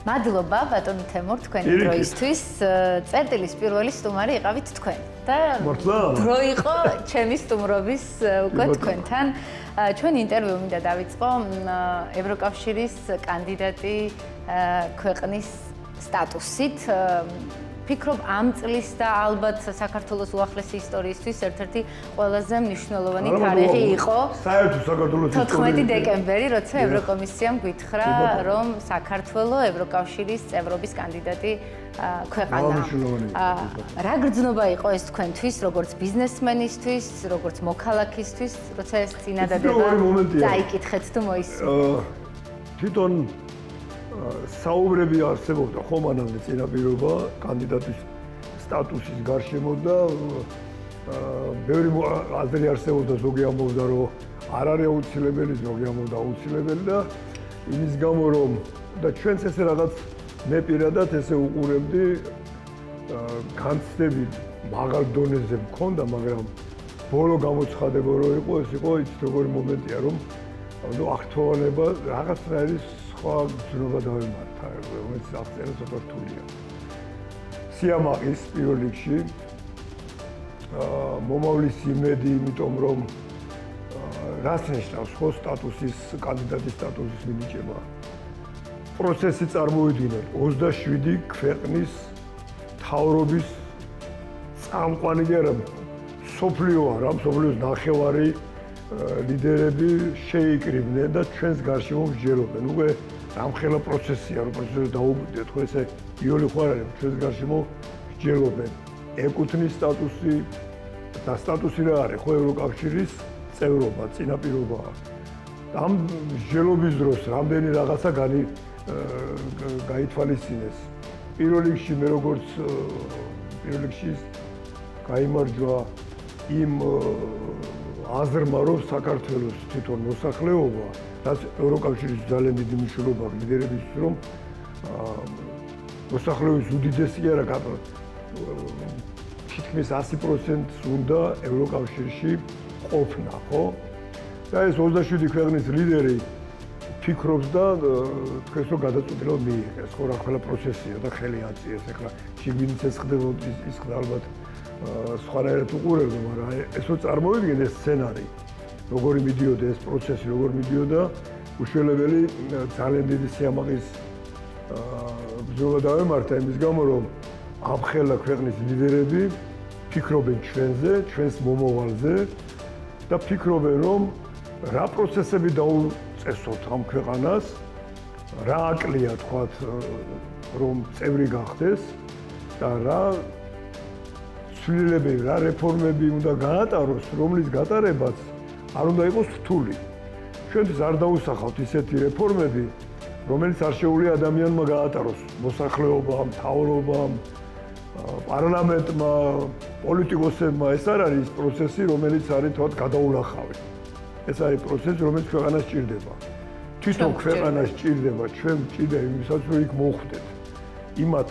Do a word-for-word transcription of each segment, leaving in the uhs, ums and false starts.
მადლობა ბატონო თემურ თქვენი დროისთვის. წერტილის პირველი სტუმარი იყავით თქვენ და დრო იყო ჩემი სტუმრობის უკვე თქვენთან. ჩვენი ინტერვიუ მინდა დავიწყო ევროკავშირის კანდიდატი ქვეყნის სტატუსით. ფიქრობ ამ წლის და ალბათ საქართველოს უახლესი ისტორიისთვის ერთ-ერთი ყველაზე მნიშვნელოვანი თარიღი იყო საერთო საქართველოს თოთხმეტი დეკემბერი, როცა ევროკომისიამ გითხრა, რომ საქართველო ევროკავშირის წევრობის კანდიდატი ქვეყანაა. რა გრძნობა იყო ეს თქვენთვის, როგორც ბიზნესმენისთვის, როგორც მოქალაქისთვის, როცა ეს წინადადება დაიკითხეთ თუ მოისმინეთ? თვითონ საუბრები არსებობდა ხომ მანამდე წინაპირობა კანდიდატის სტატუსის გარშემო და ბევრი აზრი არსებობდა, ზოგი ამბობდა, რომ არ არის აუცილებელი, ზოგი ამბობდა აუცილებელი და იმის გამო რომ და ჩვენც ესე რაღაც მე პირადად ესე უყურებდი განცდები მაღალ დონეზე მქონდა, მაგრამ ბოლო გამოცხადება რო იყო, ეს იყო იცით როგორი მომენტია, რომ ანუ აღთვალება რაღაცნაირი სხვა გრძნობა დავემართა, რომელიც აღწერა ცოტა რთულია. სიამაყის პირველ რიგში მომავლის იმედი, იმიტომ რომ რას ნიშნავს ხო სტატუსის, კანდიდატის სტატუსის მინიჭება. პროცესი წარმოვიდგინოთ ოცდაშვიდი ქვეყნის მთავრობის წამყვანი კი არა, მსოფლიო არა, მსოფლიოს ნახევარი ლიდერები შეიკრიბნენ და ჩვენს გარშემო მსჯელობენ. უკვე რამხელა პროცესია, რომ პროცესი დაუბრუნდეთ, ხო ესე იოლი ხო არ არის, ჩვენს გარშემო მსჯელობენ. ეკუთვნის სტატუსი და სტატუსი რა არის, ხო ევროკავშირის წევრობა, წინაპირობაა. ამ მსჯელობის დროს რამდენი რაღაცა განი გაითვალისწინეს. პირველ რიგში მე როგორც პირველ რიგში გაიმარჯვა იმ აზრმა, რომ საქართველოს თვითონ მოსახლეობა, რაც ევროკავშირის ძალიან დიდი მნიშვნელობა აქვს ლიდერებისთვის, რომ მოსახლეობის უდიდესი კი არა, თითქმის ასი პროცენტს უნდა ევროკავშირში ყოფნა, ხო? და ეს ოცდაშვიდი ქვეყნის ლიდერი ფიქრობს და თქვენს რომ გადაწყვეტილება მიიღეს, ხო, რა ყველა პროცესია და ხელი აწიეს. ეხლა შიგნით ეს ხდება, ის ხდება ალბათ სხვანაირად უყურებდა, მაგრამ ესო წარმოვიდგინე ეს სცენარი, როგორი მიდიოდა ეს პროცესი, როგორ მიდიოდა, უშველებელი ძალიან დიდი სიამაყის ბრძოლა დავემართა იმის გამო, რომ ამხელა ქვეყნის ლიდერები ფიქრობენ ჩვენზე, ჩვენს მომავალზე და ფიქრობენ, რომ რა პროცესები დაუწესოთ ამ ქვეყანას, რა აკლია თქვათ, რომ წევრი გახდეს და რა ცვლილებები, რა რეფორმები უნდა გაატაროს, რომლის გატარებაც არ უნდა იყოს რთული. ჩვენთვის არ დაუსახავთ ისეთი რეფორმები, რომელიც არ შეუძლია ადამიანმა გაატაროს, მოსახლეობამ, მთავრობამ, პარლამენტმა, პოლიტიკოსებმა. ეს არ არის პროცესი, რომელიც არის თქვათ გადაულახავი. ეს არის პროცესი, რომელიც ქვეყანას სჭირდება. თვითონ ქვეყანას სჭირდება, ჩვენ სჭირდება იმისაც, რომ იქ მოხვდეთ. იმათ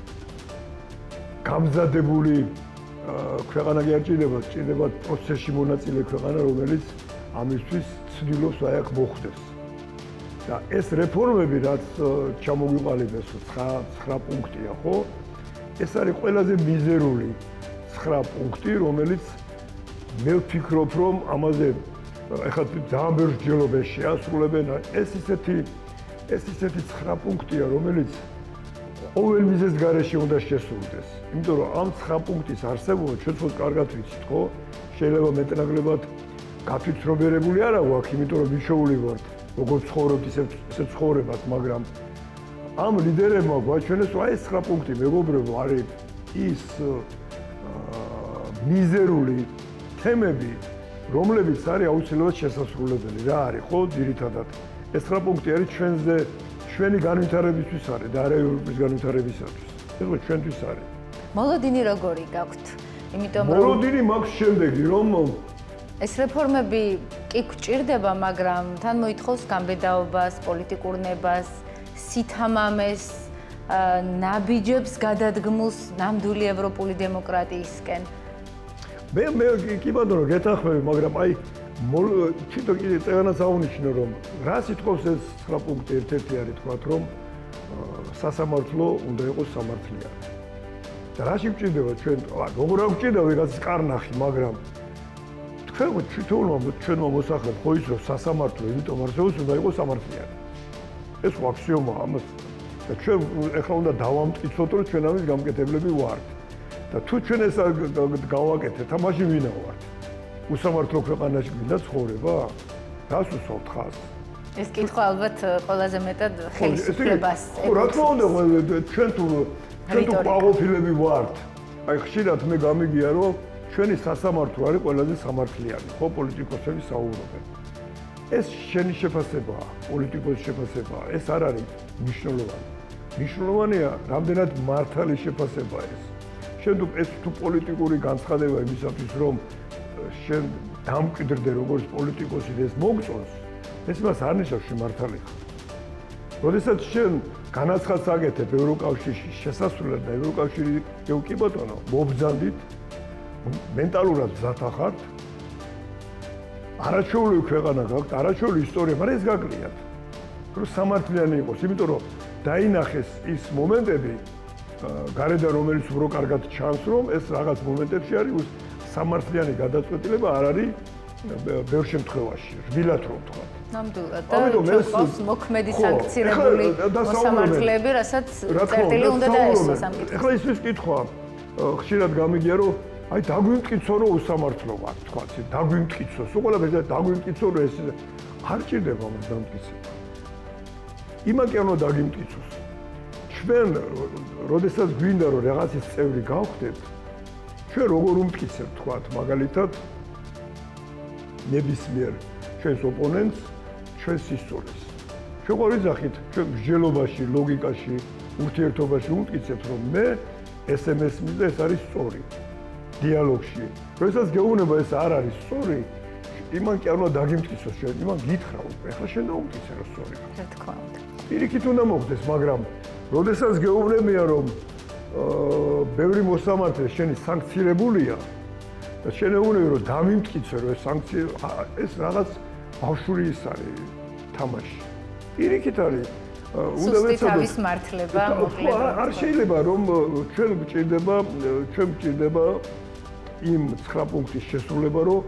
გამზადებული ქვეყანა კი არ ჭირდება, ჭირდება პროცესში მონაწილე ქვეყანა, რომელიც ამისთვის ცდილობს აი აქ მოხვდეს. და ეს რეფორმები, რაც ჩამოგვიყალიბეს ცხრა პუნქტია, ხო? ეს არის ყველაზე მიზერული ცხრა პუნქტი, რომელიც მე ვფიქრობ, რომ ამაზე ეხლა ძალიან ბევრ მსჯელობენ შეასრულებენ. ეს ისეთი ეს ისეთი ცხრა პუნქტია, რომელიც ყოველ მიზეზ გარეშე უნდა შესრულდეს. იმიტომ რომ ამ ცხრა პუნქტის არსებობა ჩვენ თვითონ კარგად ვიცით, ხო? შეიძლება მეტნაკლებად გაფიცრობერებული არა გვაქვს, იმიტომ რომ მიშოული ვართ, როგორ ცხოვრობთ, ისე ისე ცხოვრებათ, მაგრამ ამ ლიდერებმა გვაჩვენეს, რომ აი ეს ცხრა პუნქტი მეგობრებო არის ის მიზერული თემები, რომლებიც არის აუცილებლად შესასრულებელი. რა არის, ხო, ძირითადად ეს ცხრა პუნქტი არის ჩვენზე ჩვენი განვითარებისთვის არის და არა ევროპის განვითარებისათვის. ეს ხო ჩვენთვის არის. მოლოდინი როგორი გაქვთ? იმიტომ რომ მოლოდინი მაქვს შემდეგი, რომ ეს რეფორმები კი გვჭირდება, მაგრამ თან მოითხოვს გამბედაობას, პოლიტიკურ ნებას, სითამამეს, ნაბიჯებს გადადგმულს ნამდვილი ევროპული დემოკრატიისკენ. მე მე კი ბატონო გეთანხმები, მაგრამ აი თვითონ კიდე წევანაც აღნიშნო, რომ რა სიტყავს ეს ცხრა პუნქტი ერთ-ერთი არის თქვათ, რომ სასამართლო უნდა იყოს სამართლიანი. და რაში გვჭირდება ჩვენ, როგორ არ გვჭირდება ვიღაც კარნახი, მაგრამ თქვენ თვითონმა ჩვენმა მოსახლეობამ ხო იცოდეთ სასამართლო, იმიტომ არსებობს უნდა იყოს სამართლიანი. ეს ხო აქსიომაა ამას. და ჩვენ ეხლა უნდა დავამტკიცოთ, რომ ჩვენ ამის გამკეთებლები ვართ. და თუ ჩვენ ეს გავაკეთეთ, ამაში ვინა ვართ? უსამართლო ქვეყანაში გვინდა ცხოვრება? რას უსვამთ ხაზს? ეს კითხვა ალბათ ყველაზე მეტად ხელისუფლებას ეხება. რა თქმა უნდა, ჩვენ თუ ჩვენ თუ პაყოფილები ვართ. აი ხშირად მე გამიგია, რომ ჩვენი სასამართლო არის ყველაზე სამართლიანი, ხო პოლიტიკოსები საუბრობენ. ეს შენი შეფასებაა, პოლიტიკოსის შეფასებაა, ეს არ არის მნიშვნელოვანი. მნიშვნელოვანია, რამდენად მართალი შეფასებაა ეს. შენ თუ ეს თუ პოლიტიკური განცხადება იმისათვის, რომ შენ დამკვიდრდე როგორც პოლიტიკოსი და ეს მოგწონს, ეს მას არ ნიშნავს მართალი ხარ. როდესაც შენ განაცხადს აკეთებ ევროკავშირში შესასვლელად და ევროკავშირი კი ბატონო, მობრძანდით, მენტალურად მზათა ხართ. არაჩვეული ქვეყანა გაქვთ, არაჩვეული ისტორია, მაგრამ ეს გაკლიათ. რომ სამართლიანი იყოს, იმიტომ რომ დაინახეს ის მომენტები, გარედან რომელიც უფრო კარგად ჩანს, რომ ეს რაღაც მომენტებში არის სამართლიანი გადაწყვეტილება არ არის ბევრ შემთხვევაში, რბილად რომ ვთქვა. ნამდვილად და ჩვენს მოქმედი სანქცირებული მოსამართლეები, რასაც წერტილი უნდა დაესწროს ამ კითხვას. ეხლა ის კითხვა ხშირად გამიგია, რომ აი დაგვიმტკიცო, რომ უსამართლო ვარ, თქვა, დაგვიმტკიცო, სულ ყველაფერზე დაგვიმტკიცო, რომ ეს არ ჭირდება მას დამტკიცება. იმაკი არ უნდა დაგიმტკიცოს. ჩვენ, როდესაც გვინდა რომ რაღაცის წევრი გავხდეთ, ჩვენ როგორ უმტკიცებთ, თქვა, მაგალითად, ნებისმიერ ჩვენს ოპონენტს, ჩვენს ისტორიას. ჩვენ ყოველ ძახით, ჩვენ მსჯელობაში, ლოგიკაში, ურთიერთობაში უმტკიცებთ, რომ მე ეს ემ-ს მისდა ეს არის სწორი. დიალოგში. როდესაც გეუბნება ეს არ არის სწორი, იმან კი არ უნდა დაგიმტკიცოს შენ, იმან გითხრა უკვე, ახლა შენ დაუმტკიცე რომ სწორი. რა თქმა უნდა. პირიქით უნდა მოხდეს, მაგრამ როდესაც გეუბნებია რომ აა ბევრი მოსამართლე შენი სანქცირებულია და შენ ეუბნები რომ დამიმტკიცე რომ ეს სანქცია ეს რაღაც ბავშვური ის არის თამაში. პირიქით არის უნდა ვეცადოთ თავის მართლება მოკლედ. არ შეიძლება რომ ჩვენ გვჭირდება ჩვენ გვჭირდება იმ ცხრა პუნქტის შესრულება, რომ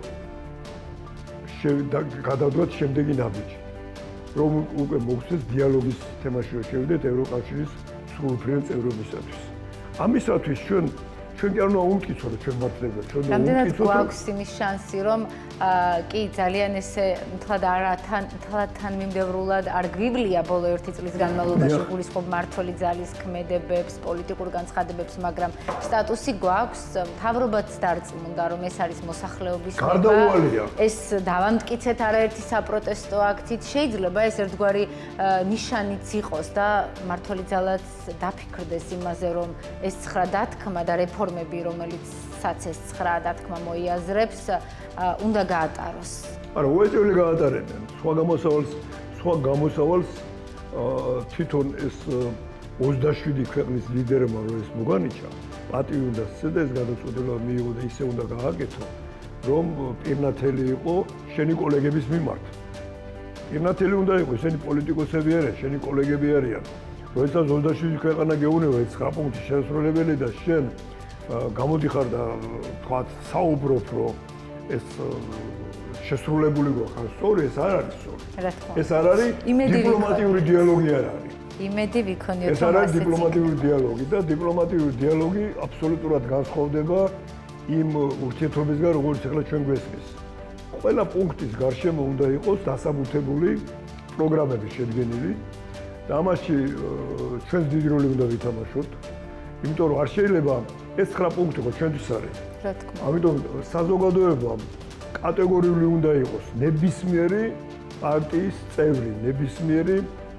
გადავდოთ შემდეგი ნაბიჯი. რომ უკვე მოგვცეს დიალოგის თემაში რომ შევიდეთ ევროკავშირის სრულუფლებელ წევრობისათვის. ამისათვის ჩვენ ჩვენ კი არ უნდა უმტკიცოთ ჩვენ მართლება, ჩვენ უნდა უმტკიცოთ. გვაქვს იმის შანსი, რომ კი ძალიან ესე მთლად არათან მთლად თანმიმდევრულად არ გვივლია ბოლო ერთი წლის განმავლობაში გულისხმობ მართული ძალის ქმედებებს, პოლიტიკურ განცხადებებს, მაგრამ სტატუსი გვაქვს, მთავრობაც დარწმუნდა, რომ ეს არის მოსახლეობის გარდაუვალია. ეს დავამტკიცეთ არაერთი საპროტესტო აქტით, შეიძლება ეს ერთგვარი ნიშანიც იყოს და მართული ძალაც დაფიქრდეს იმაზე, რომ ეს ცხრა დათქმა და რეფორმები, რომელიც საცეს ცხრა დათქმა მოიაზრებს, უნდა გაატაროს. არა, უეჭველი გაატარებენ. სხვა გამოსავალს, სხვა გამოსავალს თვითონ ეს ოცდაშვიდი ქვეყნის ლიდერებმა რომ ეს მოგანიჭა, პატივი უნდა სცედა ეს გადაწყვეტილება მიიღო და ისე უნდა გააკეთო, რომ პირნათელი იყო შენი კოლეგების მიმართ. პირნათელი უნდა იყოს, ესენი პოლიტიკოსები არიან, შენი კოლეგები არიან. როდესაც ოცდაშვიდი ქვეყანა გეუბნება ეს ცხრა პუნქტის შესრულებელი და შენ გამოდიხარ და თქვა საუბრობ, რომ ეს შესრულებული გვაქვს, სწორი ეს არ არის სწორი. ეს არ არის დიპლომატიური დიალოგი არ არის. იმედი ვიქონიოთ, ეს არ არის დიპლომატიური დიალოგი და დიპლომატიური დიალოგი აბსოლუტურად განსხვავდება იმ ურთიერთობისგან, როგორც ახლა ჩვენ გვესმის. ყველა პუნქტის გარშემო უნდა იყოს დასაბუთებული პროგრამები შედგენილი და ამაში ჩვენს დიდი როლი უნდა ვითამაშოთ. იმიტომ რომ არ შეიძლება ეს ცხრა პუნქტი ხო ჩვენთვის არის. რა თქმა უნდა. ამიტომ საზოგადოებამ კატეგორიული უნდა იყოს ნებისმიერი პარტიის წევრი, ნებისმიერი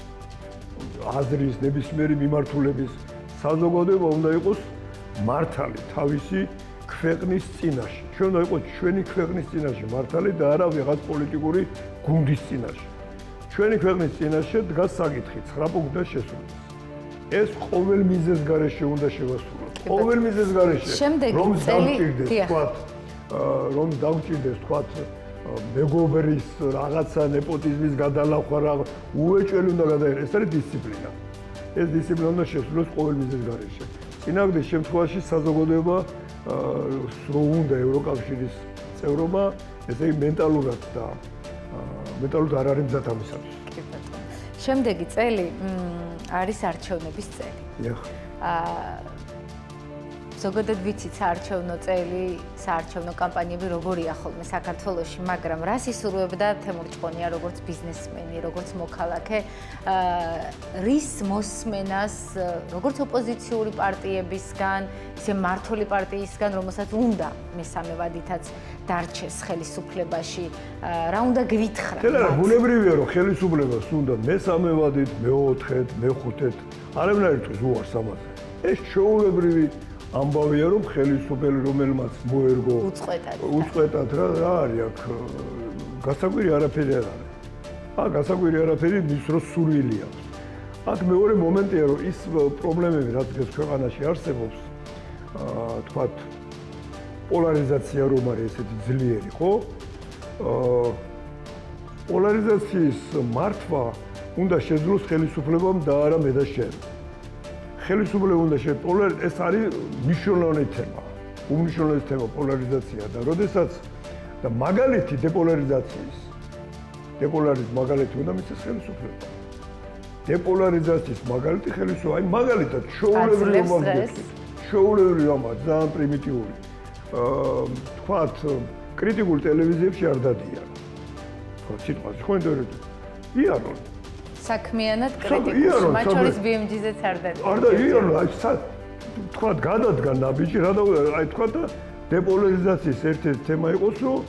აზრის, ნებისმიერი მიმართულების საზოგადოება უნდა იყოს მართალი თავისი ქვეყნის წინაშე. ჩვენ უნდა იყოს ჩვენი ქვეყნის წინაშე მართალი და არა ვიღაც პოლიტიკური გუნდის წინაშე. ჩვენი ქვეყნის წინაშე დგას საკითხი ცხრა პუნქტის შესრულებას. ეს ყოველ მიზეზს გარეშე უნდა შევასრულოთ. ყოველ მიზეზს გარეშე. რომ დავჭირდეს, თქვა, რომ დავჭირდეს, თქვა, მეგობრის რაღაცა ნეპოტიზმის გადალახვა, უეჭველი უნდა გადაიღოს. ეს არის დისციპლინა. ეს დისციპლინა უნდა შესრულოს ყოველ მიზნის გარეშე. წინააღმდეგ შემთხვევაში საზოგადოება რო უნდა ევროკავშირის წევრობა, ესე იგი მენტალურად და მენტალურად არ არის მზად ამისათვის. კი ბატონო. შემდეგი წელი არის არჩევნების წელი. დიახ. აა ზოგადად ვიცით საარჩევნო წელი, საარჩევნო კამპანიები როგორია ხოლმე საქართველოში, მაგრამ რას ისურვებდა თემურ ჭყონია როგორც ბიზნესმენი, როგორც მოქალაქე, რის მოსმენას, როგორც ოპოზიციური პარტიებისგან, ისე მმართველი პარტიისგან, რომელსაც უნდა მესამე ვადითაც დარჩეს ხელისუფლებაში, რა უნდა გვითხრათ? შეიძლება ბუნებრივია, რომ ხელისუფლებას უნდა მესამე ვადით, მეოთხეთ, მეხუთეთ, არავინ თუ ზუარს ამაზე. ეს ჩვეულებრივი ამბავია, რომ ხელისუფლება რომელმაც მოერგო უწყვეტად უწყვეტად რა რა არის აქ გასაკვირი არაფერი არ არის. აა გასაკვირი არაფერი მის რო სურვილი აქვს. აქ მეორე მომენტია, რომ ის პრობლემები, რაც დღეს ქვეყანაში არსებობს, აა თქვათ პოლარიზაცია რომ არის ესეთი ძლიერი, ხო? აა პოლარიზაციის მართვა უნდა შეძლოს ხელისუფლებამ და არა მე და შენ. ხელისუფლება უნდა შეპოლარ ეს არის მნიშვნელოვანი თემა. უმნიშვნელოვანესი თემა პოლარიზაცია და როდესაც და მაგალითი დეპოლარიზაციის დეპოლარიზ მაგალითი უნდა მისცეს ხელისუფლება. დეპოლარიზაციის მაგალითი ხელისუფლება, აი მაგალითად შოულებრივი მომენტი. შოულებრივი მომენტი, ძალიან პრიმიტიული. აა თქვათ კრიტიკულ ტელევიზიებში არ დადიან. ხო, სიტყვაზე ხო ინტერვიუ. იარონ საქმიანად კრიტიკულს, მათ შორის ბი ემ ჯი-ზეც არ დადიან. არ დადიან, აი თქვათ გადადგა ნაბიჯი, რა და აი თქვათ და დეპოლარიზაციის ერთ-ერთი თემა იყოს, რომ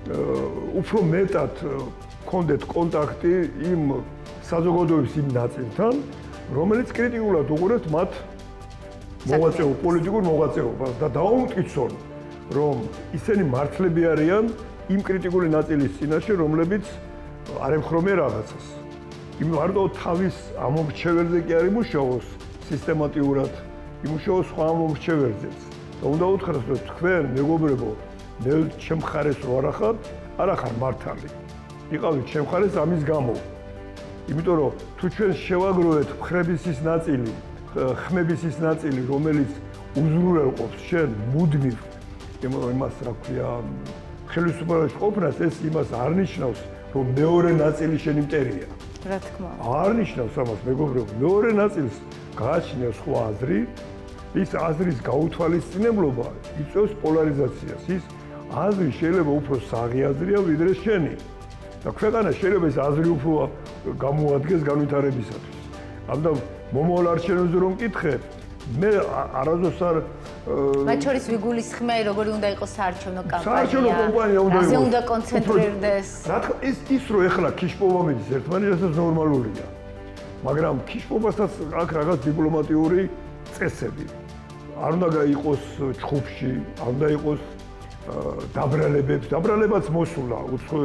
უფრო მეტად გქონდეთ კონტაქტი იმ საზოგადოების იმ ნაწილთან, რომელიც კრიტიკულად უყურებთ მათ მოღვაწეობ პოლიტიკურ მოღვაწეობას და დაუმტკიცონ, რომ ისინი მართლები არიან იმ კრიტიკული ნაწილის წინაშე, რომლებიც არ ემხრობიან რაღაცას. იმ მარტო თავის ამომრჩეველზე კი არ იმუშაოს სისტემატიურად, იმუშაოს სხვა ამომრჩეველზეც. და უნდა უთხრას, რომ თქვენ მეგობრებო, მე ჩემ მხარეს რო არ ახარ, არ ახარ მართალი. იყავით ჩემ მხარეს ამის გამო. იმიტომ რომ თუ ჩვენ შევაგროვეთ ხრების ის ნაწილი, ხმების ის ნაწილი, რომელიც უზრუნველყოფს შენ მუდმივ იმას რა ქვია, ხელისუფლებაში ყოფნას, ეს იმას არ ნიშნავს, რომ მეორე ნაწილი შენი მტერია. რა თქმა უნდა. არ ნიშნავს ამას, მეგობრებო, მეორე ნაწილს გააჩნია სხვა აზრი, ის აზრის გაუთვალისწინებლობა იწვევს პოლარიზაციას. ის აზრი შეიძლება უფრო საღი აზრია, ვიდრე შენი. და ქვეყანა შეიძლება ეს აზრი უფრო გამოადგეს განვითარებისათვის. ამდა მომავალ არჩევნებზე რომ მკითხე, მე არასდროს არ მათ შორის ვიგულისხმე, როგორი უნდა იყოს საარჩევნო კამპანია. საარჩევნო კამპანია უნდა იყოს. რაზე უნდა კონცენტრირდეს? რა თქმა ის ის რო ეხლა ქიშპობა მიდის ერთმანეთსაც ნორმალურია. მაგრამ ქიშპობასაც აქ რაღაც დიპლომატიური წესები. არ უნდა იყოს ჩხუბში, არ უნდა იყოს დაბრალებებს, დაბრალებაც მოსულა,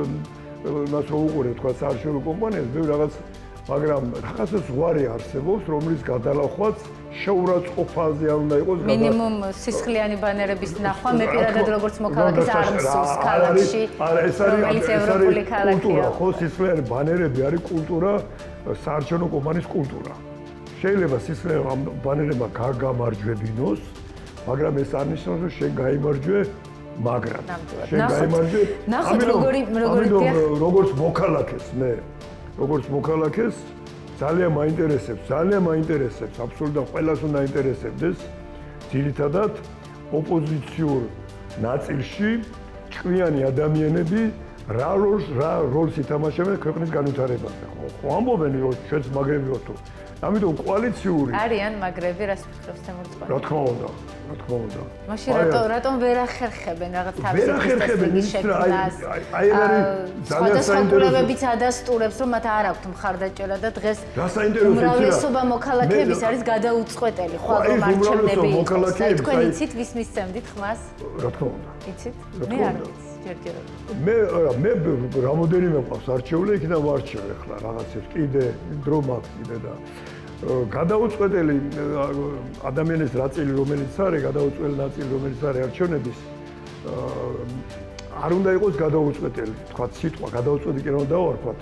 მას რო უყურე თქვა საარჩევნო კამპანიას, მე რაღაც მაგრამ რაღაცა ზღვარი არსებობს, რომლის გადალახვაც შეურაცხყოფაზე არ უნდა იყოს. მინიმუმ სისხლიანი ბანერების ნახვა მე პირადად როგორც მოქალაქეს არ მსურს ქალაქში. არა, ეს არის რომელიც ევროპული ქალაქია. ხო, სისხლიანი ბანერები არის კულტურა, საარჩევნო კამპანიის კულტურა. შეიძლება სისხლიანი ბანერებმა გაგამარჯვებინოს, მაგრამ ეს არ ნიშნავს, რომ შენ გაიმარჯვე, მაგრამ შენ გაიმარჯვე. ნახოთ როგორი როგორი როგორც მოქალაქეს მე როგორც მოქალაქეს ძალიან მაინტერესებს, ძალიან მაინტერესებს, აბსოლუტურად ყველას უნდა ინტერესებდეს ძირითადად ოპოზიციურ ნაწილში ჭკვიანი ადამიანები რა როლს რა როლს ითამაშებენ ქვეყნის განვითარებაზე. ხო, ამბობენ რომ ჩვენც მაგრები ვართ. ამიტომ კოალიციური არიან მაგრები, რას ფიქრობს თემურ ჭყონია? რა თქმა უნდა, რა თქმა უნდა. მაშინ რატომ რატომ ვერ ახერხებენ რაღაც თავის ვერ ახერხებენ ის რა აი აი არის ძალიან საინტერესოებიც ადასტურებს, რომ მათ არ აქვთ მხარდაჭერა და დღეს უმრავლესობა მოქალაქეების არის გადაუწყვეტელი ხვალ მარჩევნები იყოს. აი თქვენ იცით ვის მისცემდით ხმას? რა თქმა უნდა. იცით? მე არ ვიცი. მე მე რამოდენიმე ყავს არჩეული, იქიდან ვარჩევ ახლა რაღაცებს კიდე დრო მაქვს კიდე და გადაუწყვეტელი ადამიანის ნაწილი რომელიც არის, გადაუწყვეტელი ნაწილი რომელიც არის არჩევნების არ უნდა იყოს გადაუწყვეტელი, თქვა სიტყვა გადაუწყვეტი კი რა დავარქვათ.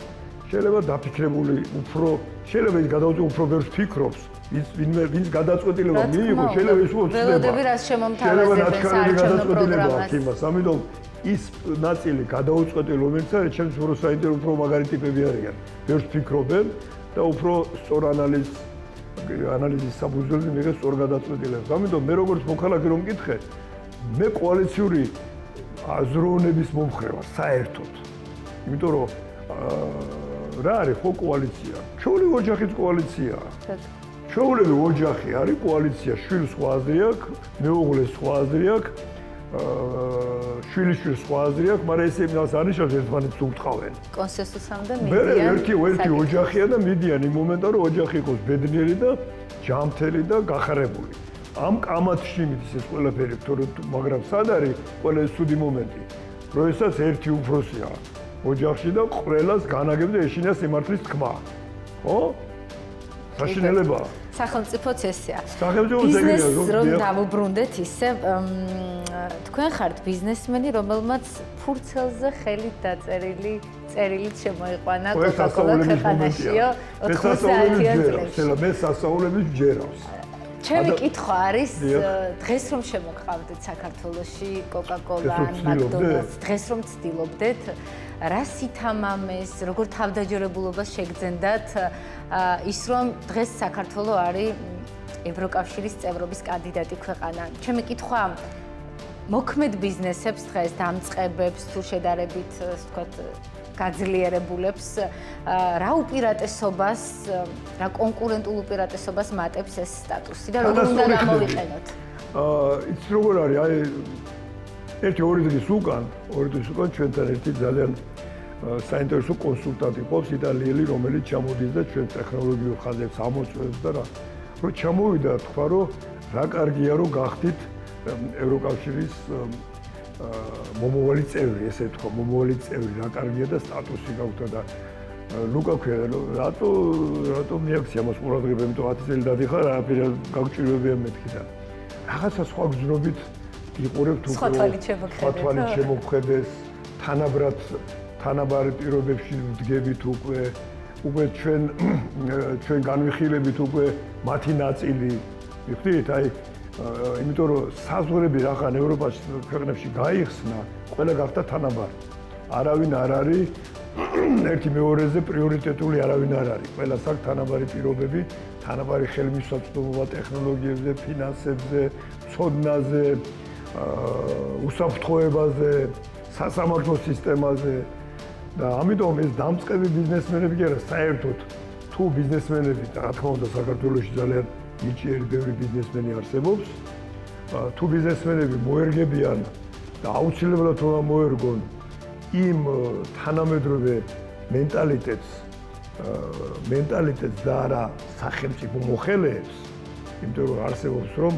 შეიძლება დაფიქრებული უფრო შეიძლება ის გადაუწევს უფრო ბევრს ფიქრობს ვინც ვინმე ვინც გადაწყვეტილება მიიღო შეიძლება ის უცდება ველოდები რაც შემომთავაზებენ საარჩევნო პროგრამას იმას ამიტომ ის ნაწილი გადაუწყვეტელი რომელიც არის ჩემს უფრო საინტერესო უფრო მაგარი ტიპები არიან ბევრს ფიქრობენ და უფრო სწორ ანალიზ ანალიზის საფუძველზე მიიღეს სწორ გადაწყვეტილებებს ამიტომ მე როგორც მოქალაქე რომ მკითხე მე კოალიციური აზროვნების მომხრე ვარ საერთოდ იმიტომ რომ რა არის ხო კოალიცია ჩვენი ოჯახის კოალიციაა ჩვენი ოჯახი არის კოალიცია შვილს სხვა აზრი აქვს მეუღლეს სხვა აზრი აქვს შვილიშვილს სხვა აზრი აქვს მაგრამ ესე იმას ანიშნავს ერთმანეთს უტყავენ კონსენსუსამდე მიდიან მე ერთი ერთი ოჯახია და მიდიან იმ მომენტში რომ ოჯახი იყოს ბედნიერი და ჯანმრთელი და გახარებული ამ კამათში მიდის ეს ყველაფერი მაგრამ სად არის ყველა ცუდი მომენტი როდესაც ერთი უფროსია ოჯახში და ყველას განაგებს და ეშინია სიმართლის თქმა ხო საშინელებაა სახელმწიფო წესია სახელმწიფო ბიზნესს რომ დავუბრუნდეთ ისე თქვენ ხართ ბიზნესმენი რომელმაც ფურცელზე ხელით დაწერილი წერილით შემოიყვანა კოკაკოლა ქვეყანაშიო ოთხმოცდაათიან წლებში მე სასწაულების ჯერავს ჩემი კითხვა არის დღეს რომ შემოყავდეთ საქართველოში კოკაკოლა ან მაკდონალდს დღეს რომ ცდილობდეთ რა სითამამეს როგორ თავდაჯერებულობას შეგძენდათ ის რომ დღეს საქართველო არის ევროკავშირის წევრობის კანდიდატი ქვეყანა ჩემი კითხვა მოქმედ ბიზნესებს დღეს დამწყებებს თუ შედარებით ვთქვათ გაძლიერებულებს რა უპირატესობას რა კონკურენტულ უპირატესობას მატებს ეს სტატუსი და როგორ უნდა გამოვიყენოთ აა ის როგორ არის აი ერთი ორი დღის უკან ორი დღის უკან ჩვენთან ერთი ძალიან საინტერესო კონსულტანტი ყავს იტალიელი რომელიც ჩამოდის და ჩვენ ტექნოლოგიურ ხაზებს ამოწევს და რა რო ჩამოვიდა თქვა რომ რა კარგია რომ გახდით ევროკავშირის მომავალი წევრი, ესე ვთქვა, მომავალი წევრი, რა კარგია და სტატუსი გაქვთ და ლუკა ქვია, რატო რატო მიაქცია მას ყურადღება, იმიტომ ათი წელი დადიხარ, არაფერი გაგჭირვებია მეთქი და რაღაცა სხვა გზნობით იყურებთ უკვე სხვა თვალით შემოგხედეთ. სხვა თვალით შემოგხედეს, თანაბრად თანაბარი პირობებში ვდგებით უკვე, უკვე ჩვენ ჩვენ განვიხილებით უკვე მათი ნაწილი, მიხდით, აი იმიტომ რომ საზღვრები რახან ევროპაში ქვეყნებში გაიხსნა, ყველა გახდა თანაბარი. არავინ არ არის ერთი მეორეზე პრიორიტეტული არავინ არ არის. ყველას აქვს თანაბარი პირობები, თანაბარი ხელმისაწვდომობა ტექნოლოგიებზე, ფინანსებზე, ცოდნაზე, უსაფრთხოებაზე, სასამართლო სისტემაზე და ამიტომ ეს დამწყები ბიზნესმენები კი არა, საერთოდ თუ ბიზნესმენები და რა თქმა უნდა საქართველოში ძალიან ნიჭიერი ბევრი ბიზნესმენი არსებობს. თუ ბიზნესმენები მოერგებიან და აუცილებლად უნდა მოერგონ იმ თანამედროვე მენტალიტეტს, მენტალიტეტს და არა სახელმწიფო მოხელეებს, იმიტომ რომ არსებობს რომ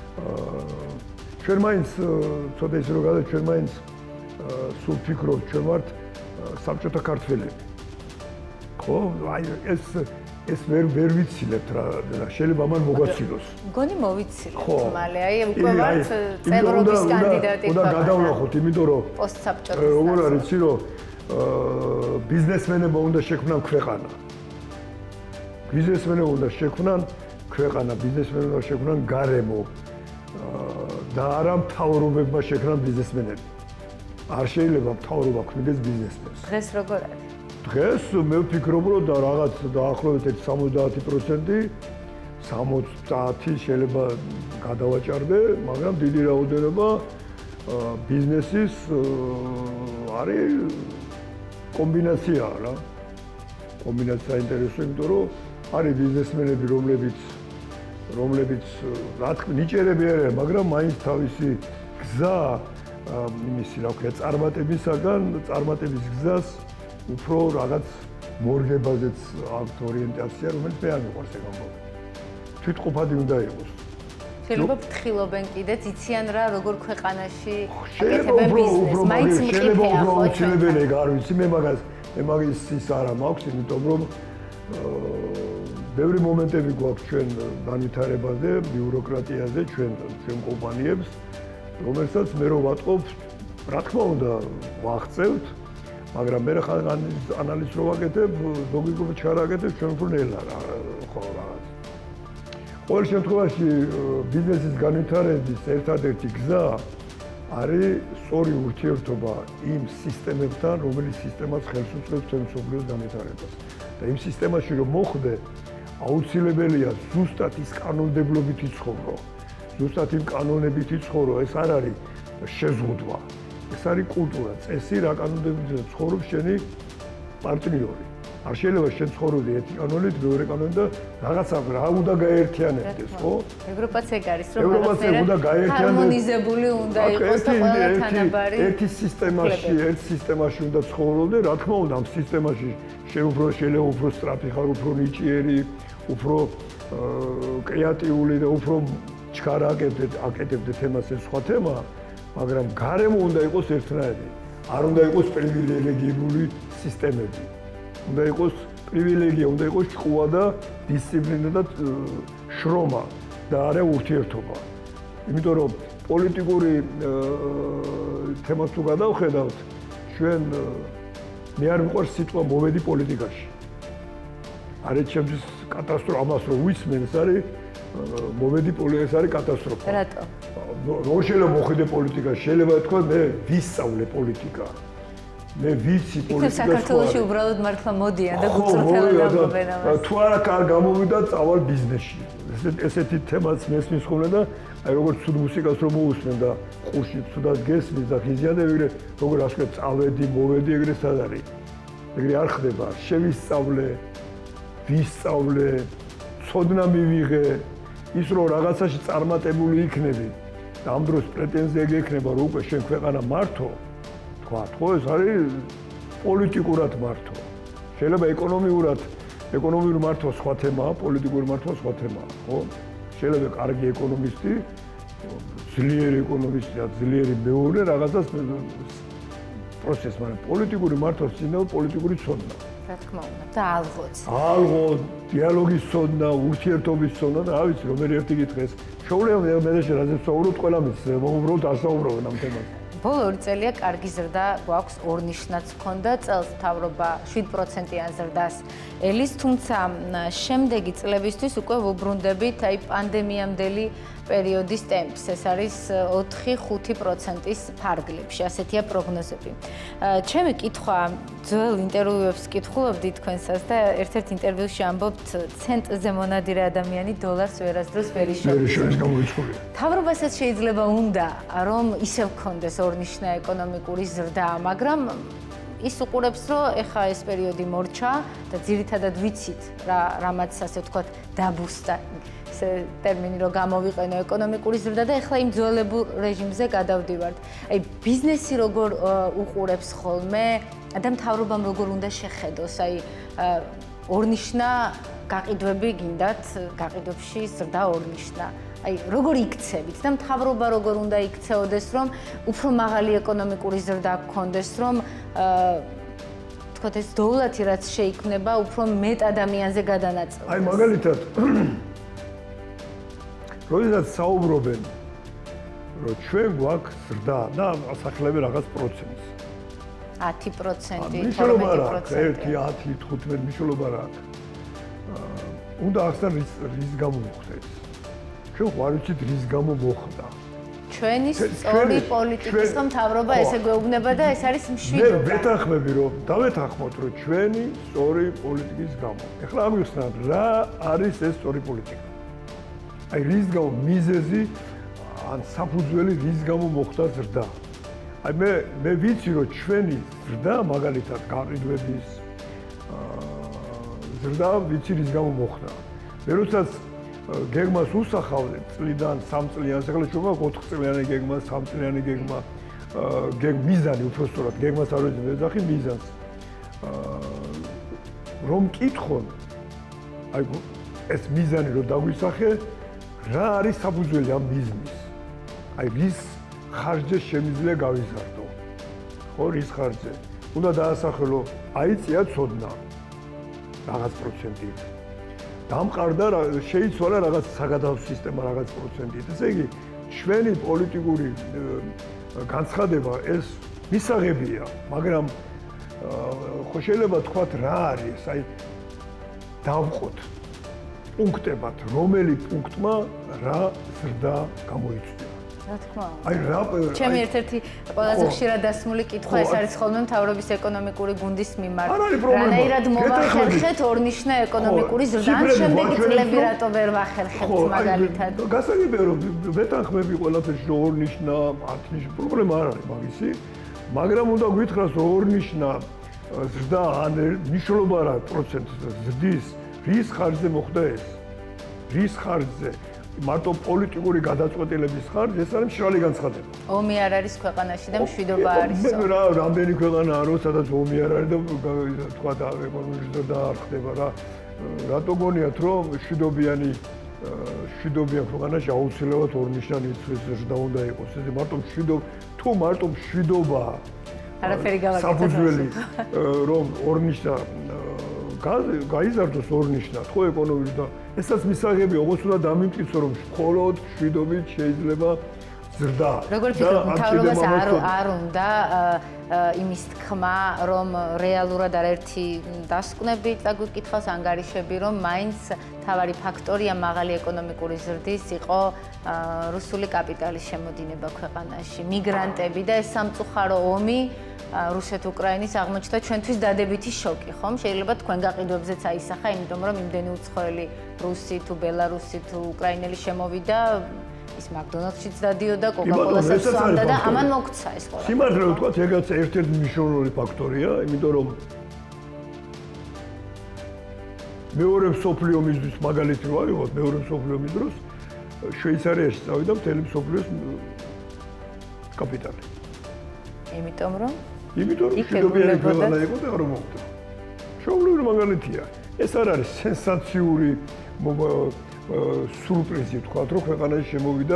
ჩვენ მაინც ცოტა ისე რომ გადა ჩვენ მაინც სულ ფიქრობთ ჩვენ ვართ საბჭოთა ქართველები. ხო, აი ეს ეს ვერ ვერ ვიცილებთ რა შეიძლება მან მოგაცილოს. მგონი მოვიცილეთ მალე, აი უკვე ვართ წევრობის კანდიდატი. უნდა გადავნახოთ, იმიტომ რომ პოსტსაბჭოთა როგორ არის იცი რომ ბიზნესმენებმა უნდა შექმნან ქვეყანა. ბიზნესმენებმა უნდა შექმნან ქვეყანა, ბიზნესმენებმა უნდა შექმნან გარემო და არა მთავრობებმა შექმნან ბიზნესმენები. არ შეიძლება მთავრობა ქმნიდეს ბიზნესმენს. დღეს როგორ არის? დღეს მე ვფიქრობ რომ და რაღაც დაახლოებით სამოცდაათი პროცენტი სამოცდაათი შეიძლება გადავაჭარბე, მაგრამ დიდი რაოდენობა ბიზნესის არის კომბინაცია რა. კომბინაცია ინტერესო, იმიტომ რომ არის ბიზნესმენები, რომლებიც რომლებიც რა თქმა ნიჭიერები არიან, მაგრამ მაინც თავისი გზა იმისი რა ქვია წარმატებისაგან, წარმატების გზას უფრო რაღაც მორგებაზეც აქვს ორიენტაცია, რომელიც მე არ მიყვარს ეგ ამბავი. თვითყოფადი უნდა იყოს. შეიძლება ფრთხილობენ კიდეც, იციან რა როგორ ქვეყანაში აკეთებენ ბიზნესს, მაინც მყიფეა ხო ჩვენ. ეგ არ ვიცი, მე მაგას მე მაგის ის არა მაქვს, იმიტომ რომ ბევრი მომენტები გვაქვს ჩვენ განვითარებაზე, ბიუროკრატიაზე, ჩვენ ჩვენ კომპანიებს, რომელსაც მე რო ვატყობ, რა თქმა უნდა, ვაღწევთ მაგრამ მე ხან ანალიზს რო ვაკეთებ, ლოგიკურად ჩარაგეთებ, ჩვენ უფრო ნელა რა ხო რაღაც. ყოველ შემთხვევაში ბიზნესის განვითარების ერთადერთი გზა არის სწორი ურთიერთობა იმ სისტემებთან, რომელიც სისტემას ხელს უწყობს ჩვენ მსოფლიოს განვითარებას. და იმ სისტემაში რომ მოხვდე, აუცილებელია ზუსტად ის კანონმდებლობით იცხოვრო. ზუსტად იმ კანონებით იცხოვრო, ეს არ არის შეზღუდვა. ეს არის კულტურა, წესი, რა კანონმდებლობით ცხოვრობს შენი პარტნიორი. არ შეიძლება შენ ცხოვრობდი ერთი კანონით, მეორე კანონით და რაღაცა რა უნდა გაერთიანებდეს, ხო? ევროპაც ეგ არის, რომ რაღაცა ჰარმონიზებული უნდა იყოს და ყველა თანაბარი. ერთი სისტემაში, ერთ სისტემაში უნდა ცხოვრობდე, რა თქმა უნდა, ამ სისტემაში შენ უფრო შეიძლება უფრო სწრაფი ხარ, უფრო ნიჭიერი, უფრო კრეატიული და უფრო ჩქარა აკეთებ, აკეთებდე თემას ეს სხვა თემა, მაგრამ გარემო უნდა იყოს ერთნაირი. არ უნდა იყოს პრივილეგირებული სისტემები. უნდა იყოს პრივილეგია, უნდა იყოს ჭკუა და დისციპლინა და შრომა და არა ურთიერთობა. იმიტომ რომ პოლიტიკური თემას თუ გადავხედავთ, ჩვენ მე არ მიყვარს სიტყვა მოვედი პოლიტიკაში. არის ჩემთვის კატასტროფა, ამას რო ვისმენ, ეს არის მოვედი პოლიტიკაში, არის კატასტროფა. რატო? რო შეიძლება მოხვიდე პოლიტიკაში, შეიძლება თქვა მე ვისწავლე პოლიტიკა. მე ვიცი პოლიტიკას. საქართველოში უბრალოდ მართლა მოდიან და გუწრფელად ამბობენ ამას. თუ არა კარ გამოვიდა, წავალ ბიზნესში. ესეთი თემაც მესმის ხოლმე და აი როგორც ცუდ მუსიკას რომ მოусმენ და ყურში ცუდად გესმის და ხიზიანებ, ეგრე როგორ ასე წავედი, მოვედი, ეგრე სად არის? ეგრე არ ხდება. შევისწავლე, ვისწავლე, ცოდნა მივიღე, ის რომ რაღაცაში წარმატებული იქნები და ამ დროს პრეტენზია გექნება, რომ უკვე შენ ქვეყანა მართო. ხო, ეს არის პოლიტიკურად მართო. შეიძლება ეკონომიურად, ეკონომიური მართვა სხვა თემაა, პოლიტიკური მართვა სხვა თემაა, ხო? შეიძლება კარგი ეკონომისტი, ძლიერი ეკონომისტი, ძლიერი მეორე რაღაცას პროცესს, მაგრამ პოლიტიკური მართვა ძინავ პოლიტიკური ცოდნა. რა თქმა უნდა, და ალღოც. ალღო, დიალოგის ცოდნა, ურთიერთობის ცოდნა და რა ვიცი, რომელი ერთი კითხეს. შეუძლია მე და შენ რაზეც ვსაუბრობ, ყველა მის, უბრალოდ არ საუბრობენ ამ თემაზე. ბოლო ორი წელია კარგი ზრდა გვაქვს, ორნიშნაც ჰქონდა, წელს მთავრობა შვიდ პროცენტიან ზრდას ელის, თუმცა შემდეგი წლებისთვის უკვე ვუბრუნდებით აი პანდემიამდელი პერიოდის ტემპს. ეს არის ოთხი ხუთი პროცენტის ფარგლებში, ასეთია პროგნოზები. ჩემი კითხვა, ძველ ინტერვიუებს კითხულობდი თქვენსას და ერთ-ერთ ინტერვიუში ამბობთ, ცენტზე მონადირე ადამიანი დოლარს ვერასდროს ვერ იშოვებს. მთავრობასაც შეიძლება უნდა, რომ ისევ გქონდეს ორნიშნა ეკონომიკური ზრდა, მაგრამ ის უყურებს, რომ ეხა ეს პერიოდი მორჩა და ძირითადად ვიცით, რა რამაც ასე ვთქვათ, დაბუსტა ტერმინი რომ გამოვიყენო ეკონომიკური ზრდა და ეხლა იმ ძველებურ რეჟიმზე გადავდივართ. აი ბიზნესი როგორ უყურებს ხოლმე და მთავრობამ როგორ უნდა შეხედოს, აი ორნიშნა გაყიდვები გინდათ, გაყიდვებში ზრდა ორნიშნა. აი როგორ იქცებით და მთავრობა როგორ უნდა იქცეოდეს, რომ უფრო მაღალი ეკონომიკური ზრდა გქონდეს, რომ თქოთ ეს დოვლათი რაც შეიქმნება, უფრო მეტ ადამიანზე გადანაწილდეს. აი მაგალითად როდესაც საუბრობენ, რომ ჩვენ გვაქვს ზრდა და ასახლები რაღაც პროცენტს. ათი პროცენტი, თორმეტი პროცენტი. ერთი, ათი, თხუთმეტი მნიშვნელობა რა აქვს. უნდა ახსნან რის გამო მოხდა ეს. ჩვენ ვარ ვიცით რის გამო მოხდა. ჩვენი სწორი პოლიტიკის რომ მთავრობა ესე გვეუბნება და ეს არის მშვიდობა. მე ვეთანხმები რომ დავეთანხმოთ რომ ჩვენი სწორი პოლიტიკის გამო. ეხლა ამიხსნათ რა არის ეს სწორი პოლიტიკა. აი რის გამო მიზეზი ან საფუძველი რის გამო მოხდა ზრდა. აი მე მე ვიცი რომ ჩვენი ზრდა მაგალითად გაყიდვების ზრდა ვიცი რის გამო მოხდა. მე როდესაც გეგმას უსახავდი წლიდან სამ წლიანს, ახლა ჩვენ გვაქვს ოთხ წლიანი გეგმა, სამ წლიანი გეგმა, გეგ მიზანი უბრალოდ გეგმას არ ვეძებ, ეძახი მიზანს. რომ მკითხონ, აი ეს მიზანი რომ დაგვისახე, რა არის საფუძველი ამ ბიზნესის? აი რის ხარჯზე შემიძლია გავიზარდო? ხო, რის ხარჯზე? უნდა დაასახელო, აიწია ცოდნა რაღაც პროცენტით. დამყარდა შეიცვალა რაღაც საგადავო სისტემა რაღაც პროცენტით. ესე იგი, ჩვენი პოლიტიკური განცხადება ეს მისაღებია, მაგრამ ხო შეიძლება თქვათ რა არის, აი დავყოთ პუნქტებად, რომელი პუნქტმა რა ზრდა გამოიწვია. რა თქმა უნდა. აი რა ჩემი ერთ-ერთი ყველაზე ხშირად დასმული კითხვა ეს არის ხოლმე მთავრობის ეკონომიკური გუნდის მიმართ. რანაირად მოვახერხეთ ორნიშნა ეკონომიკური ზრდა, ან შემდეგი წლები რატო ვერ ვახერხებთ მაგალითად? გასაგებია რომ ვეთანხმები ყველაფერში რომ ორნიშნა, ათნიშნა პრობლემა არ არის მაგისი, მაგრამ უნდა გვითხრას რომ ორნიშნა ზრდა ან მნიშვნელობა რა პროცენტ ზრდის, რის ხარჯზე მოხდა ეს? რის ხარჯზე? მარტო პოლიტიკური გადაწყვეტილების ხარჯ ეს არის მშრალი განცხადება. ომი არ არის ქვეყანაში და მშვიდობა არისო. რა, რამდენი ქვეყანაა რო სადაც ომი არ არის და თქვა და ეკონომიკური ზრდა არ ხდება რა. რატო გონიათ რომ მშვიდობიანი მშვიდობიან ქვეყანაში აუცილებლად ორნიშნიანი ზრდა უნდა იყოს. ეს მარტო მშვიდობა თუ მარტო მშვიდობა არაფერი გავაკეთოთ. საფუძველი რომ ორნიშნა გაიზარდოს ორნიშნად, ხო ეკონომიკურად და ესაც მისაღებია, როგორც უნდა დამიმტკიცო, რომ მხოლოდ მშვიდობით შეიძლება ზრდა. როგორ ფიქრობ, მთავრობას არ არ უნდა იმის თქმა, რომ რეალურად არაერთი დასკვნებით დაგვიკითხავს ანგარიშები, რომ მაინც თავარი ფაქტორია მაღალი ეკონომიკური ზრდის იყო რუსული კაპიტალის შემოდინება ქვეყანაში, მიგრანტები და ეს სამწუხარო ომი რუსეთ-უკრაინის აღმოჩნდა ჩვენთვის დადებითი შოკი, ხომ? შეიძლება თქვენ გაყიდვებზეც აისახა, იმიტომ რომ იმდენი უცხოელი რუსი თუ ბელარუსი თუ უკრაინელი შემოვიდა, ის მაკდონალდშიც დადიოდა, კოკა-კოლასაც სვამდა და ამან მოგცა ეს ყველა. სიმართლე რომ ვთქვათ, ეგაც ერთ-ერთი მნიშვნელოვანი ფაქტორია, იმიტომ რომ მეორე მსოფლიო ომის დროს მაგალითი რო ავიღოთ, მეორე მსოფლიო ომის დროს შვეიცარიაში წავიდა მთელი მსოფლიოს კაპიტალი. იმიტომ რომ იმიტომ რომ მშვიდობიანი ქვეყანა იყო და არ მოხდა. შეუძლებელი მაგალითია. ეს არ არის სენსაციური სურპრიზი თქვათ, რომ ქვეყანაში შემოვიდა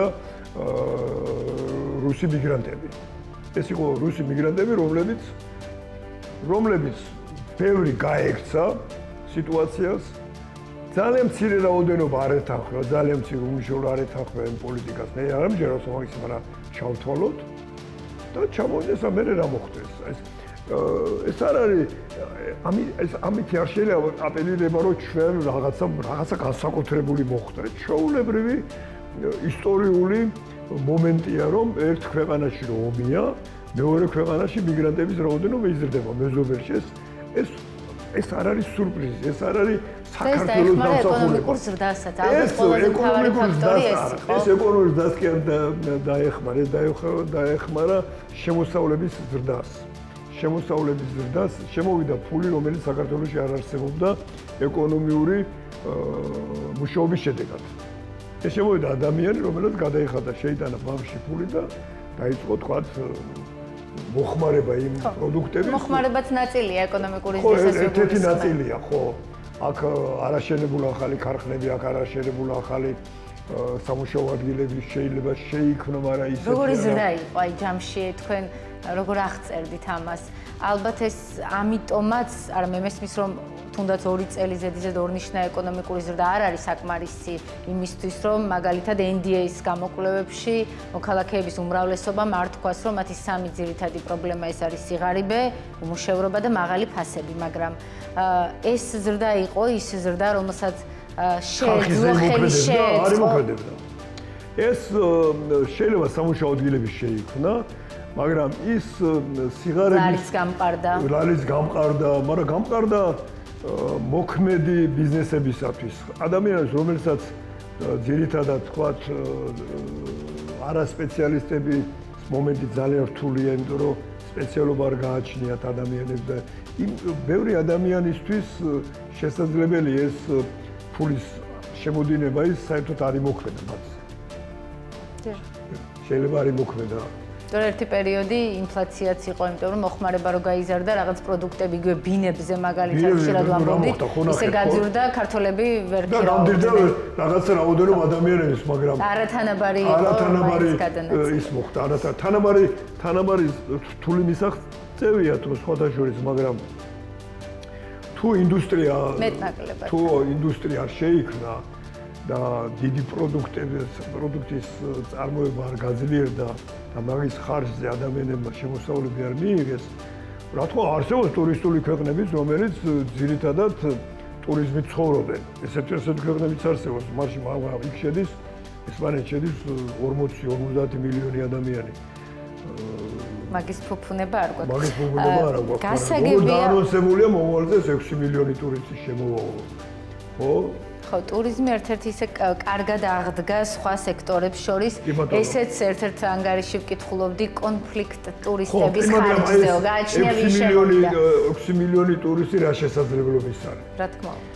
რუსი მიგრანტები. ეს იყო რუსი მიგრანტები, რომლებიც რომლებიც ბევრი გაექცა სიტუაციას. ძალიან მცირე რაოდენობა არ ეთანხმება, ძალიან მცირე უმნიშვნელო არ ეთანხმება იმ პოლიტიკას. მე არ ამჯერავს მაგის, მაგრამ ჩავთვალოთ. და ჩამოვიდეს და მე რა მოხდეს ეს ეს არ არის ამით ამით არ შეიძლება აპელირება რომ ჩვენ რაღაცა რაღაცა განსაკუთრებული მოხდა ჩვეულებრივი ისტორიული მომენტია რომ ერთ ქვეყანაში რომ ომია მეორე ქვეყანაში მიგრანტების რაოდენობა იზრდება მეზობელში ეს ეს ეს არ არის სურპრიზი ეს არ არის საქართველოს ეკონომიკურ ზრდასაც ალბათ ყველაზე მთავარი ფაქტორი ეს იყო ეს ეკონომიკის ზრდას კი არ დაეხმარა ეს დაეხმარა შემოსავლების ზრდას შემოსავლების ზრდას შემოვიდა ფული რომელიც საქართველოში არ არსებობდა ეკონომიური მუშაობის შედეგად ეს შემოვიდა ადამიანი რომელიც გადაიხადა შეიტანა ბანკში ფული და დაიწყო თქვათ მოხმარება იმ პროდუქტების მოხმარებაც ნაწილია ეკონომიკური ზრდასასიურულის ერთ-ერთი ნაწილია ხო აქ არაშენებული ახალი ქარხნები, აქ არაშენებული ახალი სამუშაო ადგილები შეიძლება შეიქმნა, მაგრამ ისეთი როგორი ზრდა იყო აი ჯამში თქვენ როგორ აღწერდით ამას? ალბათ ეს ამიტომაც, არა მე მესმის რომ თუნდაც ორი წელი ზედიზედ ორნიშნა ეკონომიკური ზრდა არ არის საკმარისი იმისთვის, რომ მაგალითად ენ დი ეის გამოკვლევებში მოქალაქეების უმრავლესობამ არ თქვას, რომ მათი სამი ძირითადი პრობლემა ეს არის სიღარიბე, უმუშევრობა და მაღალი ფასები, მაგრამ ეს ზრდა იყო ის ზრდა, რომელსაც შეეძლო ხელი შეეწყო. ეს შეიძლება სამუშაო ადგილები შეიქმნა, მაგრამ ის სიღარიბის ლალის გამყარდა. ლალის გამყარდა, მაგრამ გამყარდა მოქმედი ბიზნესებისათვის. ადამიანებს, რომელსაც ძირითადად თქვათ არასპეციალისტები მომენტი ძალიან რთულია, იმიტომ რომ სპეციალობა არ გააჩნიათ ადამიანებს და იმ ბევრი ადამიანისთვის შესაძლებელი ეს ფულის შემოდინება ის საერთოდ არ იმოქმედა მათ. შეიძლება არ იმოქმედა. თორე ერთი პერიოდი ინფლაციაც იყო, იმიტომ რომ მოხმარება რო გაიზარდა, რაღაც პროდუქტები იგივე ბინებზე მაგალითად ხშირად ვამბობდით, ისე გაძვირდა, ქართველები ვერ ქირავდნენ. და რამდენდა რაღაცა რაოდენობა ადამიანების, მაგრამ არათანაბარი იყო, არათანაბარი ის მოხდა, არათანაბარი თანაბარი რთული მისაღწევია თუ სხვათა შორის, მაგრამ თუ ინდუსტრია მეტნაკლებად თუ ინდუსტრია არ შეიქმნა და დიდი პროდუქტების პროდუქტის წარმოება არ გაძლიერდა და მაგის ხარჯზე ადამიანებმა შემოსავლები არ მიიღეს, რა თქმა უნდა, არსებობს ტურისტული ქვეყნებიც, რომელიც ძირითადად ტურიზმით ცხოვრობენ. ესეთი ესეთი ქვეყნებიც არსებობს. მაშინ იქ შედის ესპანეთში შედის ორმოცი ორმოცდაათი მილიონი ადამიანი. მაგის ფუფუნება არ გვაქვს. მაგის ფუფუნება არ გვაქვს. გასაგებია. დაანონსებულია მომავალზე ექვსი მილიონი ტურისტი შემოვაო. ხო? ხო, ტურიზმი ერთ-ერთი ისე კარგად აღდგა სხვა სექტორებს შორის. ესეც ერთ-ერთ ანგარიში ვკითხულობდი კონფლიქტ ტურისტების ხარჯზეო. გააჩნია ვის შემოვიდა. ექვსი მილიონი ტურისტი რა შესაძლებლობის არის? რა თქმა უნდა.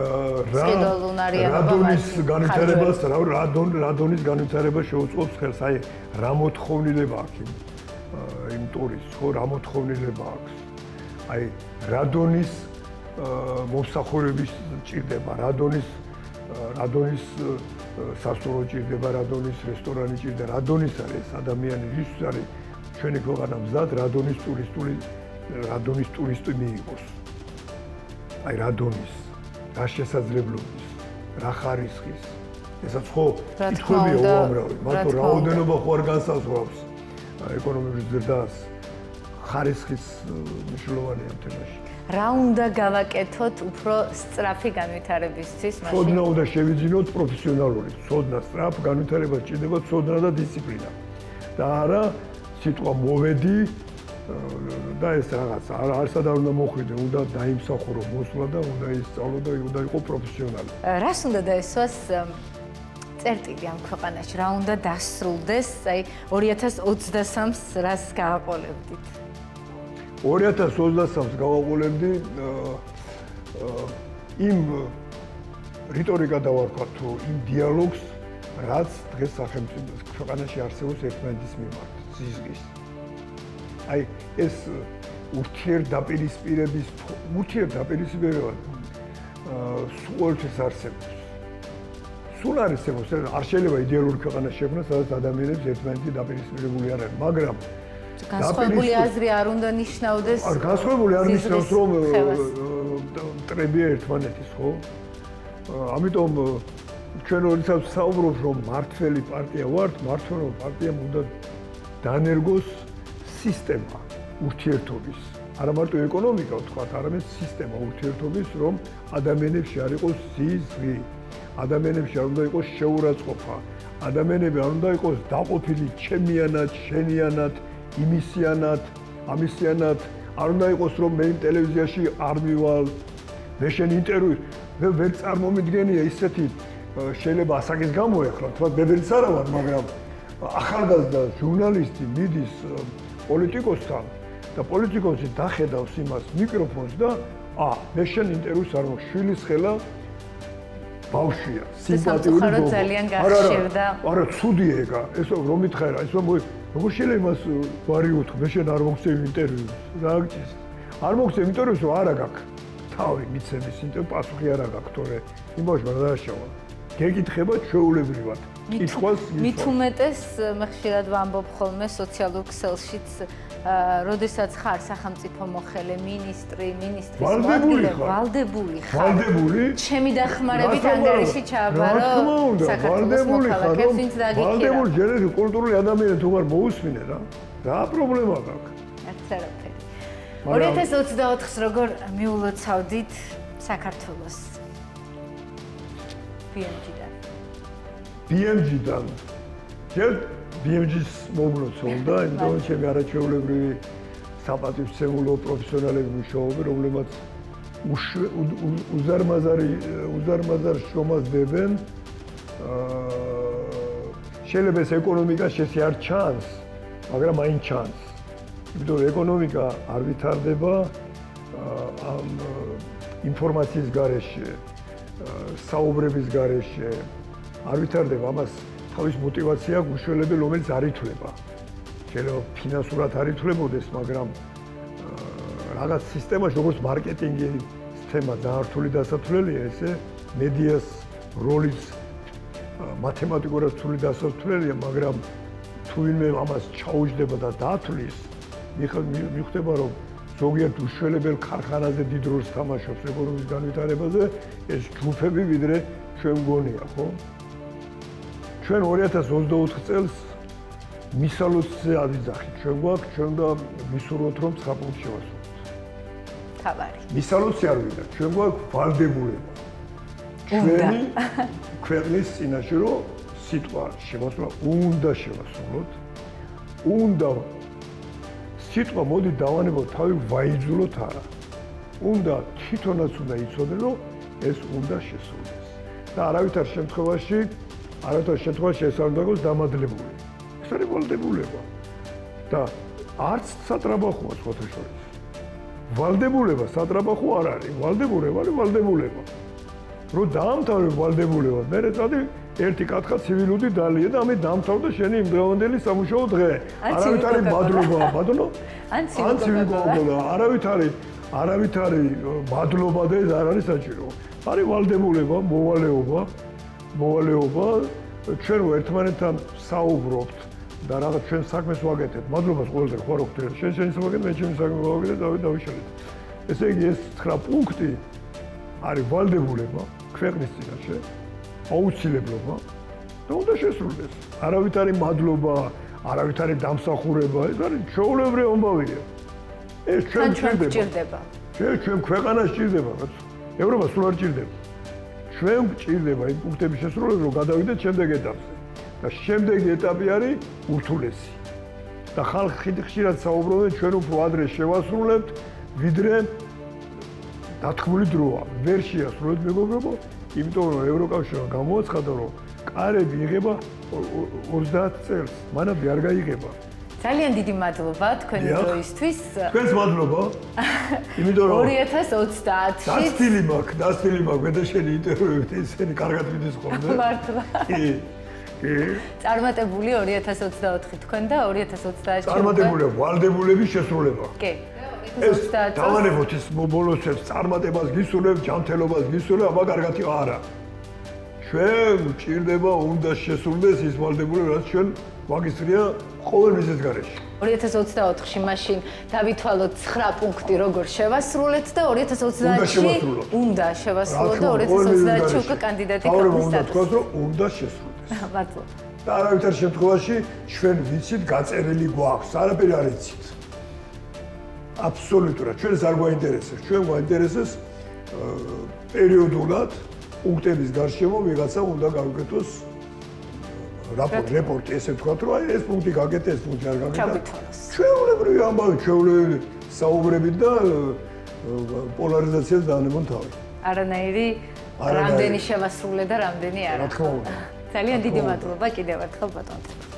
რადონის განვითარებას, რადონ რადონის განვითარებას შეუწყობს ხელს, აი რა მოთხოვნილება აქვს იმ იმ ტურისტს, ხო, რა მოთხოვნილება აქვს. აი რადონის მოსახურების ჭირდება, რადონის რადონის სასტუმრო ჭირდება, რადონის რესტორანი ჭირდება, რადონის არის ადამიანი, ვის არის ჩვენი ქვეყანა მზად რადონის ტურისტული რადონის ტურისტი მიიღოს. აი რადონის რა შესაძლებლობის, რა ხარისხის. ესაც ხო კითხვებია უამრავი, მაგრამ რაოდენობა ხო არ განსაზღვრავს ეკონომიკის ზრდას, ხარისხის მნიშვნელოვანია ამ თემაში. რა უნდა გავაკეთოთ უფრო სწრაფი განვითარებისთვის მაშინ? ცოდნა უნდა შევიძინოთ პროფესიონალური, ცოდნა, სწრაფ განვითარებას ჭირდება ცოდნა და დისციპლინა. და არა სიტყვა მოვედი და ეს რაღაც არსად არ უნდა მოხვიდე, უნდა დაიმსახურო მოსვლა და უნდა ისწავლო და უნდა იყო პროფესიონალი. რას უნდა დაესვას წერტილი ამ ქვეყანაში? რა უნდა დასრულდეს? აი ორი ათას ოცდასამს რას გააყოლებდით? ორი ათას ოცდასამს გავაყოლებდი იმ რიტორიკა დავარქვათ თუ იმ დიალოგს, რაც დღეს სახელმწიფო ქვეყანაში არსებობს ერთმანეთის მიმართ, ზიზღის. აი ეს ურთიერთდაპირისპირების ურთიერთდაპირისპირება სულ ყოველთვის არსებობს. სულ არსებობს, არ შეიძლება იდეალური ქვეყანა შექმნას, სადაც ადამიანებს ერთმანეთი დაპირისპირებული არ არის, მაგრამ განსხვავებული აზრი არ უნდა ნიშნავდეს. არ განსხვავებული არ ნიშნავს, რომ მტრებია ერთმანეთის, ხო? ამიტომ ჩვენ როდესაც საუბრობთ, რომ მართველი პარტია ვართ, მართველი პარტიამ უნდა დაანერგოს სისტემა ურთიერთობის. არა მარტო ეკონომიკა ვთქვათ, არამედ სისტემა ურთიერთობის, რომ ადამიანებში არ იყოს ზიზღი, ადამიანებში არ უნდა იყოს შეურაცხყოფა, ადამიანები არ უნდა იყოს დაყოფილი ჩემიანად, შენიანად, იმისიანად, ამისიანად, არ უნდა იყოს რომ მე ტელევიზიაში არ მივალ, მე შენ ინტერვიუს, მე ვერ წარმომიდგენია ისეთი შეიძლება ასაკის გამოეხლა, თქვა ბებერიც არა ვარ, მაგრამ ახალგაზრდა ჟურნალისტი მიდის პოლიტიკოსთან და პოლიტიკოსი დახედავს იმას მიკროფონს და ა მე შენ ინტერვიუს არ მო შვილის ხელა ბავშვია, სიმპათიური გოგო. ძალიან გახშირდა. არა, ცუდია ეგა. ეს რომ მითხარ, ეს რომ როგორ შეიძლება იმას ვარიოთ, მე შენ არ მოგწევ ინტერვიუს. რა გჭირს? არ მოგწევ ინტერვიუს, არა გაქვს. თავი მიცემის ინტერვიუ პასუხი არა გაქვს, თორე იმაში რა დააშავა. გეკითხება ჩვეულებრივად. კითხვას მით უმეტეს მე ხშირად ვამბობ ხოლმე სოციალურ ქსელშიც, როდესაც ხარ სახელმწიფო მოხელე, მინისტრი, მინისტრის მოადგილე, ვალდებული ხარ. ვალდებული? ჩემი დახმარებით ანგარიში ჩააბარო საქართველოს მოქალაქეს, ვინც დაგიქირა. ვალდებული ჯერები კულტურული ადამიანები თუ არ მოусმინე რა. რა პრობლემა გაქვს? არც არაფერი. ორი ათას ოცდაოთხს როგორ მიულოცავდით საქართველოს? ბი ემ ჯი-დან. ბი ემ ჯი-დან. ჯერ ბი ემ ჯი-ს მომლოცავდა, იმიტომ რომ ჩემი არაჩვეულებრივი საპატივცემულო პროფესიონალები მუშაობენ, რომლებმაც უზარმაზარი უზარმაზარ შრომას დებენ. შეიძლება ეს ეკონომიკა შესე არ ჩანს, მაგრამ მაინც ჩანს. იმიტომ რომ ეკონომიკა არ ვითარდება ამ ინფორმაციის გარეშე, საუბრების გარეშე, არ ვითარდება, ამას თავის მოტივაცია აქვს უშველები, რომელიც არ ითვლება. შეიძლება ფინანსურად არ ითვლებოდეს, მაგრამ რაღაც სისტემაში, როგორც მარკეტინგი სისტემა ძალიან რთული დასათვლელია, ესე მედიას როლიც მათემატიკურად რთული დასათვლელია, მაგრამ თუ ვინმე ამას ჩაუჯდება და დათვლის, მიხვდება, რომ ზოგიერთ უშველებელ ქარხანაზე დიდ როლს თამაშობს ეკონომიკის განვითარებაზე, ეს ჯგუფები ვიდრე ჩვენ მგონია, ხო? ჩვენ ორი ათას ოცდაოთხ წელს მისალოცზე ავიძახით, ჩვენ გვაქვს, ჩვენ და ვისურვოთ, რომ ცხაპუნქტი შევასრულოთ. ხაბარი. მისალოცი არ ვიდა, ჩვენ გვაქვს ვალდებულება. ჩვენი ქვეყნის წინაშე რომ სიტყვა შემოსვლა უნდა შევასრულოთ. უნდა სიტყვა მოდი დავანებოთ თავი ვაიძულოთ არა. უნდა თვითონაც უნდა იცოდე რომ ეს უნდა შესრულდეს. და არავითარ შემთხვევაში არავითარ შემთხვევაში ეს არ უნდა იყოს დამადლებული. ეს არის ვალდებულება. და არც სატრაბახოა სხვათა შორის. ვალდებულება სატრაბახო არ არის. ვალდებულება არის ვალდებულება. რო დაამთავრე ვალდებულება, მე წადი ერთი კათხა ცივილური დალია და ამით დაამთავრდა შენი იმ დღევანდელი სამუშაო დღე. არავით არის მადლობა, ბატონო? ან ცივილობა. არავით არის, არავით არის მადლობა და ეს არ არის საჭირო. არის ვალდებულება, მოვალეობა, მოვალეობა, ჩვენ ერთმანეთთან საუბრობთ და რაღაც ჩვენ საქმეს ვაკეთებთ. მადლობას ყველგან ხო რო ხდება. შენ შენ საქმე, მე ჩემი საქმე ვაკეთე და დავიშალეთ. ესე იგი ეს ცხრა პუნქტი არის ვალდებულება ქვეყნის წინაშე, აუცილებლობა და უნდა შესრულდეს. არავით არის მადლობა, არავით არის დამსახურება, ეს არის ჩვეულებრივი ამბავია. ეს ჩვენ გვჭირდება. ჩვენ ჩვენ ქვეყანას ჭირდება, კაცო. ევროპა სულ არ ჭირდება. ჩვენ გვჭირდება იმ პუნქტების შესრულება, რომ გადავიდეთ შემდეგ ეტაპზე. და შემდეგი ეტაპი არის ურთულესი. და ხალხი ხშირად საუბრობენ, ჩვენ უფრო ადრე შევასრულებთ, ვიდრე დათქმული დროა. ვერ შეასრულეთ მეგობრებო, იმიტომ რომ ევროკავშირმა გამოაცხადა, რომ კარები იღება ოცდაათ წელს, მანამდე არ გაიღება. ძალიან დიდი მადლობა თქვენი დროისთვის. თქვენს მადლობა. იმიტომ რომ ორი ათას ოცდაათში დასტილი მაქვს, დასტილი მაქვს, მე და შენი ინტერვიუებით ისინი კარგად მიდის ხოლმე. მართლა. კი. კი. წარმატებული ორი ათას ოცდაოთხი თქვენ და ორი ათას ოცდაათში წარმატებულია ვალდებულების შესრულება. კი. ეს დავანებოთ ის ბოლოსებს წარმატებას გისურვებ, ჯანმრთელობას გისურვებ, აბა კარგათი არა. ჩვენ გვჭირდება უნდა შესრულდეს ის ვალდებულება, რაც ჩვენ ვაგისტრია ყოველ მიზეზ გარეშე. ორი ათას ოცდაოთხში მაშინ დავითვალოთ ცხრა პუნქტი როგორ შევასრულეთ და ორი ათას ოცდაათში უნდა შევასრულოთ და ორი ათას ოცდაათში უკვე კანდიდატი გახდეს. უნდა თქვას რომ უნდა შესრულდეს. მადლობა. და არავითარ შემთხვევაში ჩვენ ვიცით გაწერილი გვაქვს, არაფერი არ იცით. აბსოლუტურად ჩვენს არ გვაინტერესებს. ჩვენ გვაინტერესებს პერიოდულად პუნქტების გარშემო ვიღაცა უნდა გავიკეთოს რაპორტი, რეპორტი, ესე ვთქვათ, რომ აი ეს პუნქტი გაკეთე, ეს პუნქტი არ გაკეთე. ჩვეულებრივი ამბავი, ჩვეულებრივი საუბრებით და პოლარიზაციას დაანებონ თავი. არანაირი რამდენი შევასრულე და რამდენი არა. რა თქმა უნდა. ძალიან დიდი მადლობა კიდევ ერთხელ ბატონო.